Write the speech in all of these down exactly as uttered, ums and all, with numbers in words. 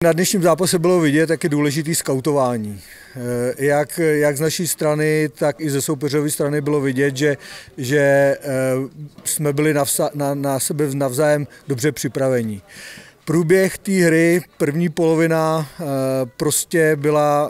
Na dnešním zápase bylo vidět, jak je důležitý skautování. Jak, jak z naší strany, tak i ze soupeřové strany bylo vidět, že, že jsme byli navsa, na, na sebe navzájem dobře připraveni. Průběh té hry, první polovina prostě byla,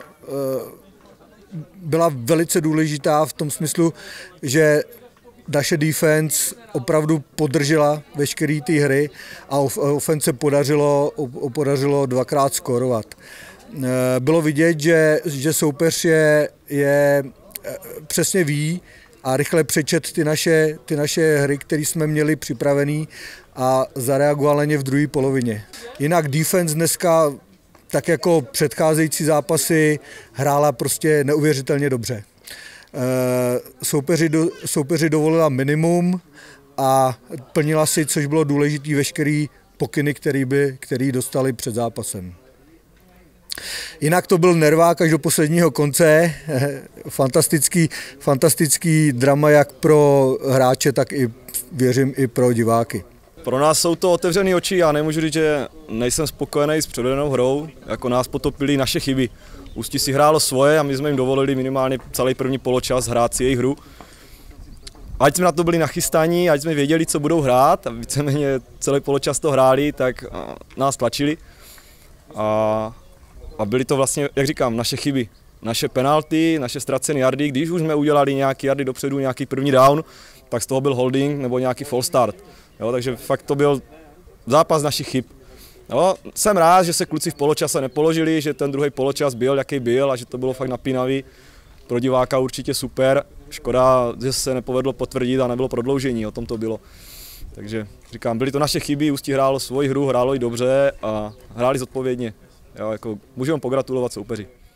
byla velice důležitá v tom smyslu, že naše defense opravdu podržela veškeré ty hry a ofence podařilo, podařilo dvakrát skórovat. Bylo vidět, že, že soupeř je, je přesně ví a rychle přečet ty naše, ty naše hry, které jsme měli připravený a zareagoval na ně v druhé polovině. Jinak defense dneska, tak jako předcházející zápasy, hrála prostě neuvěřitelně dobře. Soupeři, do, soupeři dovolila minimum a plnila si, což bylo důležité, veškeré pokyny, který, by, který dostali před zápasem. Jinak to byl nervák až do posledního konce, fantastický, fantastický drama jak pro hráče, tak i věřím i pro diváky. Pro nás jsou to otevřené oči, já nemůžu říct, že nejsem spokojený s předvedenou hrou, jako nás potopili naše chyby. Ústí si hrálo svoje a my jsme jim dovolili minimálně celý první poločas hrát si jejich hru. Ať jsme na to byli nachystaní, ať jsme věděli, co budou hrát a víceméně celý poločas to hráli, tak nás tlačili. A, a byly to vlastně, jak říkám, naše chyby. Naše penalty, naše ztracené yardy, když už jsme udělali nějaký yardy dopředu, nějaký první down, tak z toho byl holding nebo nějaký false start. Jo, takže fakt to byl zápas našich chyb. Jo, jsem rád, že se kluci v poločase nepoložili, že ten druhý poločas byl, jaký byl a že to bylo fakt napínavý. Pro diváka určitě super. Škoda, že se nepovedlo potvrdit a nebylo prodloužení, o tom to bylo. Takže říkám, byly to naše chyby, Ústí hrálo svoji hru, hrálo ji dobře a hráli zodpovědně. Jo, jako, můžeme pogratulovat soupeři.